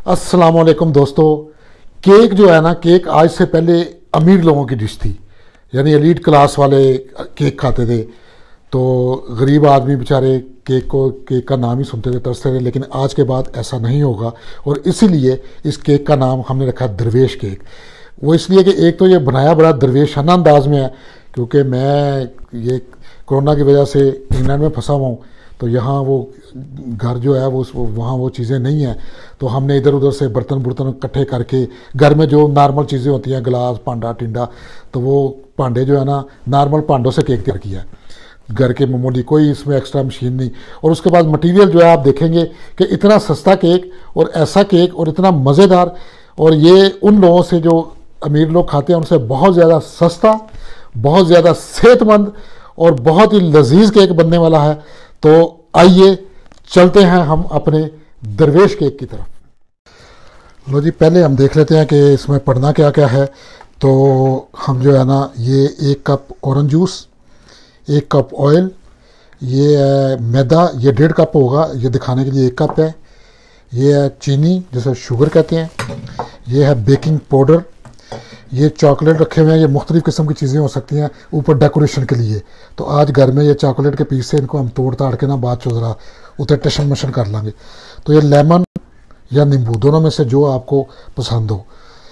अस्सलाम वालेकुम दोस्तों। केक जो है ना, केक आज से पहले अमीर लोगों की डिश थी, यानी एलीट क्लास वाले केक खाते थे। तो गरीब आदमी बेचारे केक का नाम ही सुनते थे, तरसते थे। लेकिन आज के बाद ऐसा नहीं होगा, और इसीलिए इस केक का नाम हमने रखा दरवेश केक। वो इसलिए कि एक तो ये बनाया बड़ा दरवेशाना अंदाज में है, क्योंकि मैं ये कोरोना की वजह से इंग्लैंड में फंसा हुआ हूँ, तो यहाँ वो घर जो है वो वहाँ वो चीज़ें नहीं हैं। तो हमने इधर उधर से बर्तन इकट्ठे करके घर में जो नॉर्मल चीज़ें होती हैं, गिलास भांडा टिंडा, तो वो भांडे जो है ना, नॉर्मल भांडों से केक तैयार किया है, घर के मामूली, कोई इसमें एक्स्ट्रा मशीन नहीं। और उसके बाद मटेरियल जो है आप देखेंगे कि इतना सस्ता केक और ऐसा केक और इतना मज़ेदार, और ये उन लोगों से जो अमीर लोग खाते हैं उनसे बहुत ज़्यादा सस्ता, बहुत ज़्यादा सेहतमंद और बहुत ही लजीज केक बनने वाला है। तो आइए चलते हैं हम अपने दरवेश केक की तरफ। लो जी, पहले हम देख लेते हैं कि इसमें पड़ना क्या क्या है। तो हम जो है ना, ये 1 cup orange juice, 1 cup oil, ये है मैदा, ये 1.5 कप होगा, ये दिखाने के लिए 1 कप है। ये है चीनी, जिसे शुगर कहते हैं। ये है बेकिंग पाउडर, ये चॉकलेट रखे हुए हैं। ये मुख्तलिफ़ किस्म की चीज़ें हो सकती हैं ऊपर डेकोरेशन के लिए। तो आज घर में ये चॉकलेट के पीस से इनको हम तोड़ ताड़ के ना बाद चो ज़रा उतर टशन मशन कर लेंगे। तो ये लेमन या नींबू, दोनों में से जो आपको पसंद हो।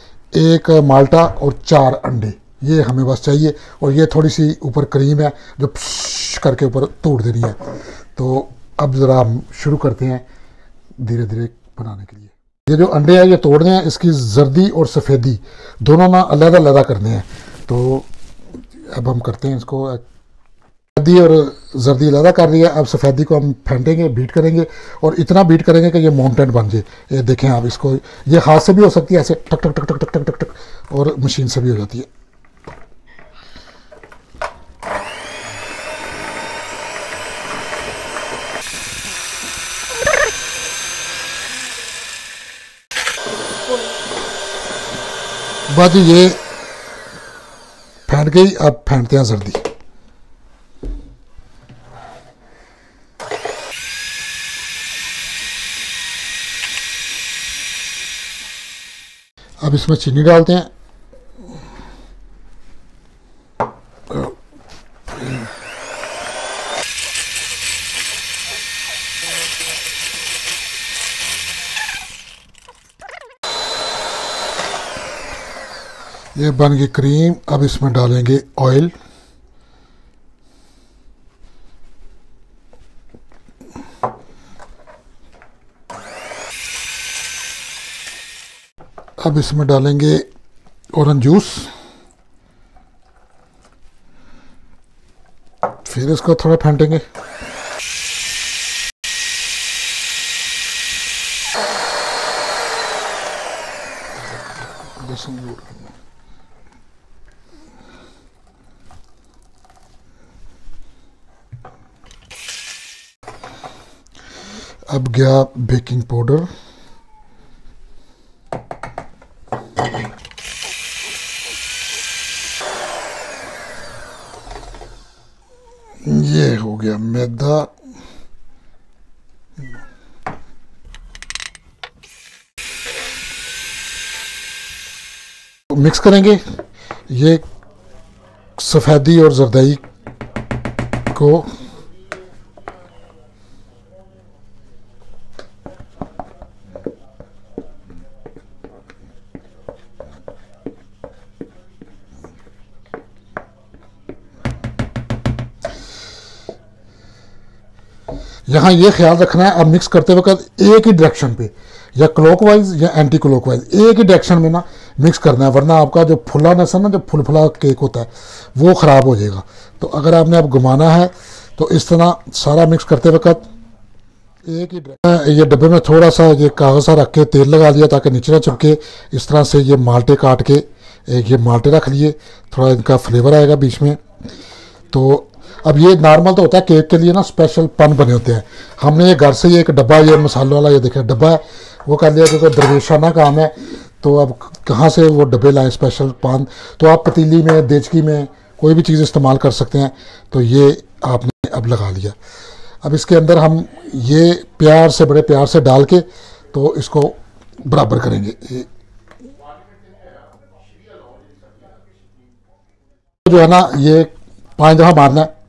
1 माल्टा और 4 अंडे, ये हमें बस चाहिए। और ये थोड़ी सी ऊपर क्रीम है जो प्श करके ऊपर तोड़ देनी है। तो अब ज़रा हम शुरू करते हैं धीरे धीरे बनाने के लिए। ये जो अंडे हैं ये तोड़ने हैं, इसकी जर्दी और सफ़ेदी दोनों ना अलग अलग करने हैं। तो अब हम करते हैं इसको। सफ़ेदी और जर्दी अलग कर रही है। अब सफ़ेदी को हम फेंटेंगे, बीट करेंगे, और इतना बीट करेंगे कि ये माउंटेन बन जाए। ये देखें आप इसको, ये हाथ से भी हो सकती है ऐसे टक टक टक टक टक टक टक टक, और मशीन से भी हो जाती है। बाजी ये फेंट गई। अब फेंटते हैं जर्दी। अब इसमें चीनी डालते हैं। ये बन गई क्रीम। अब इसमें डालेंगे ऑयल। अब इसमें डालेंगे ऑरेंज जूस। फिर इसको थोड़ा फेंटेंगे। अब गया बेकिंग पाउडर। ये हो गया मैदा। मिक्स करेंगे ये सफ़ेदी और जरदई को। यहाँ ये ख्याल रखना है अब मिक्स करते वक्त एक ही डायरेक्शन पे, या क्लॉकवाइज या एंटी क्लॉकवाइज, एक ही डायरेक्शन में ना मिक्स करना है, वरना आपका जो फुलानेस है ना, जो फुलफुला केक होता है वो ख़राब हो जाएगा। तो अगर आपने अब घुमाना है तो इस तरह सारा मिक्स करते वक्त एक ही। ये डब्बे में थोड़ा सा ये कागज़ सा रख के तेल लगा लिया ताकि नीचे ना चिपके। इस तरह से ये माल्टे काट के ये माल्टे रख लिए, थोड़ा इनका फ्लेवर आएगा बीच में। तो अब ये नॉर्मल तो होता है, केक के लिए ना स्पेशल पन बने होते हैं। हमने ये घर से ही एक डब्बा, ये मसालों वाला, ये देखें डब्बा है, वो कर लिया क्योंकि दरवेशाना काम है। तो अब कहाँ से वो डब्बे लाएँ स्पेशल पान? तो आप पतीली में, देचकी में कोई भी चीज़ इस्तेमाल कर सकते हैं। तो ये आपने अब लगा लिया। अब इसके अंदर हम ये प्यार से, बड़े प्यार से डाल के तो इसको बराबर करेंगे। जो है ना ये 5 दफ़ा मारना है,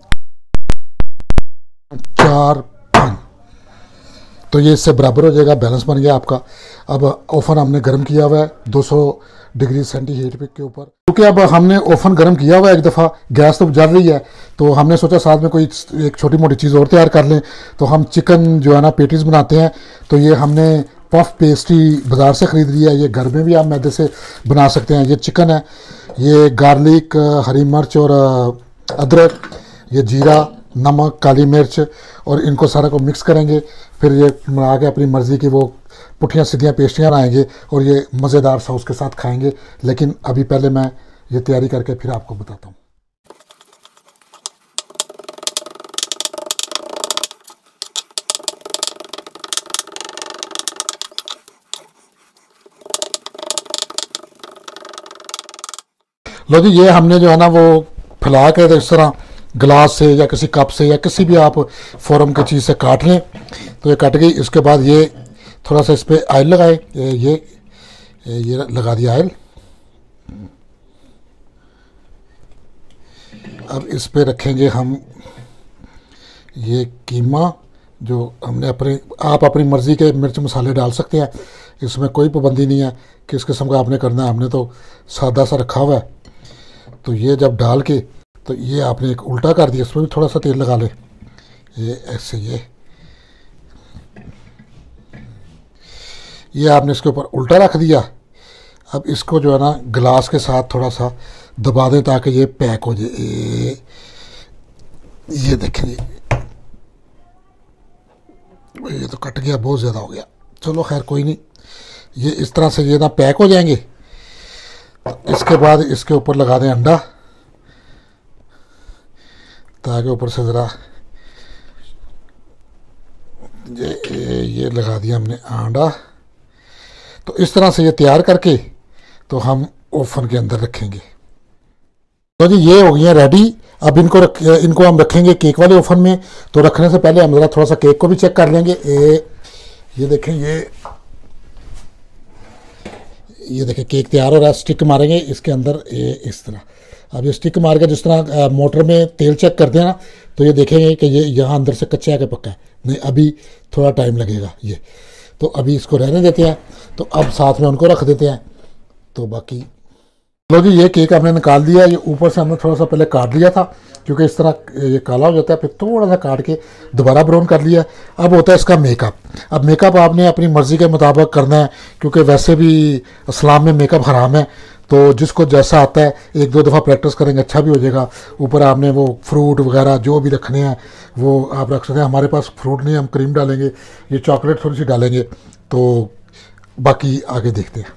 4 5, तो ये इससे बराबर हो जाएगा, बैलेंस बन गया आपका। अब ओवन हमने गर्म किया हुआ है 200 डिग्री सेंटीग्रेड के ऊपर, क्योंकि अब हमने ओवन गर्म किया हुआ है एक दफ़ा, गैस तो जल रही है, तो हमने सोचा साथ में कोई एक छोटी मोटी चीज़ और तैयार कर लें। तो हम चिकन जो है ना पेटीज बनाते हैं, तो ये हमने पफ पेस्ट्री बाज़ार से ख़रीद लिया है। ये घर में भी आप मैदे से बना सकते हैं। ये चिकन है, ये गार्लिक, हरी मिर्च और अदरक, ये जीरा, नमक, काली मिर्च, और इनको सारा को मिक्स करेंगे। फिर ये बना के अपनी मर्ज़ी की वो पुठियाँ सीधियाँ पेस्ट्रियाँ बनाएंगे और ये मज़ेदार सॉस के साथ खाएंगे। लेकिन अभी पहले मैं ये तैयारी करके फिर आपको बताता हूँ। लो जी, ये हमने जो है ना वो फैला के इस तरह गिलास से या किसी कप से या किसी भी आप फॉर्म की चीज़ से काट लें। तो ये कट गई। इसके बाद ये थोड़ा सा इस पर ऑयल लगाए, ये लगा दिया ऑयल। अब इस पे रखेंगे हम ये कीमा, जो हमने आप अपनी मर्ज़ी के मिर्च मसाले डाल सकते हैं, इसमें कोई पाबंदी नहीं है किस किस्म का आपने करना है। हमने तो सादा सा रखा हुआ है। तो ये जब डाल के, तो ये आपने एक उल्टा कर दिया, इसमें भी थोड़ा सा तेल लगा ले, ये ऐसे ये आपने इसके ऊपर उल्टा रख दिया। अब इसको जो है ना गिलास के साथ थोड़ा सा दबा दें ताकि ये पैक हो जाए। ये देखें, ये तो कट गया, बहुत ज़्यादा हो गया। चलो खैर कोई नहीं, ये इस तरह से ये ना पैक हो जाएंगे। इसके बाद इसके ऊपर लगा दें अंडा, ताकि ऊपर से ज़रा ये लगा दिया हमने अंडा। तो इस तरह से ये तैयार करके तो हम ओवन के अंदर रखेंगे। तो जी ये हो गई है रेडी। अब इनको हम रखेंगे केक वाले ओवन में। तो रखने से पहले हम ज़रा थोड़ा सा केक को भी चेक कर लेंगे। ये देखें, ये देखें केक तैयार हो रहा है। स्टिक मारेंगे इसके अंदर इस तरह। अब ये स्टिक मार के जिस तरह मोटर में तेल चेक करते हैं ना, तो ये देखेंगे कि ये यहाँ अंदर से कच्चा है कि पक्का है। नहीं, अभी थोड़ा टाइम लगेगा ये। तो अभी इसको रहने देते हैं। तो अब साथ में उनको रख देते हैं। तो बाकी लो जी, ये केक हमने निकाल दिया। ये ऊपर से हमने थोड़ा सा पहले काट लिया था, क्योंकि इस तरह ये काला हो जाता है। फिर थोड़ा सा काट के दोबारा ब्राउन कर लिया। अब होता है इसका मेकअप। अब मेकअप आपने अपनी मर्ज़ी के मुताबिक करना है, क्योंकि वैसे भी इस्लाम में मेकअप हराम है। तो जिसको जैसा आता है 1-2 दफ़ा प्रैक्टिस करेंगे अच्छा भी हो जाएगा। ऊपर आपने वो फ्रूट वगैरह जो भी रखने हैं वो आप रख सकते हैं। हमारे पास फ्रूट नहीं, हम क्रीम डालेंगे, ये चॉकलेट थोड़ी सी डालेंगे। तो बाकी आगे देखते हैं।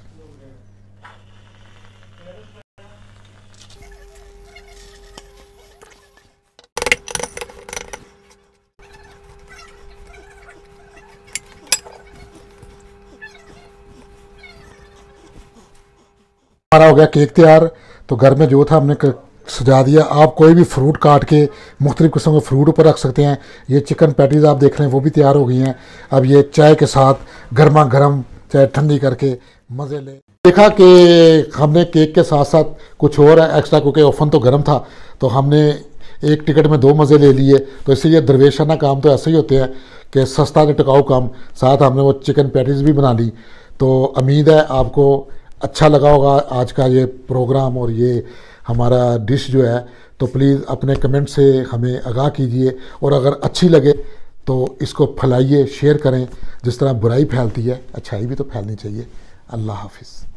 हमारा हो गया केक तैयार। तो घर में जो था हमने सजा दिया। आप कोई भी फ्रूट काट के मुख्तलिफ़ किस्म के फ्रूट ऊपर रख सकते हैं। ये चिकन पैटीज़ आप देख रहे हैं वो भी तैयार हो गई हैं। अब ये चाय के साथ गर्मा गर्म चाय ठंडी करके मज़े लें। देखा कि हमने केक के साथ साथ कुछ और एक्स्ट्रा, क्योंकि ओवन तो गर्म था, तो हमने एक टिकट में 2 मज़े ले लिए। तो इसलिए दरवेशाना काम तो ऐसे ही होते हैं कि सस्ता नहीं टिकाऊ काम। साथ हमने वो चिकन पैटीज़ भी बना ली। तो उम्मीद है आपको अच्छा लगा होगा आज का ये प्रोग्राम और ये हमारा डिश जो है। तो प्लीज़ अपने कमेंट से हमें आगाह कीजिए, और अगर अच्छी लगे तो इसको फैलाइए, शेयर करें। जिस तरह बुराई फैलती है, अच्छाई भी तो फैलनी चाहिए। अल्लाह हाफिज़।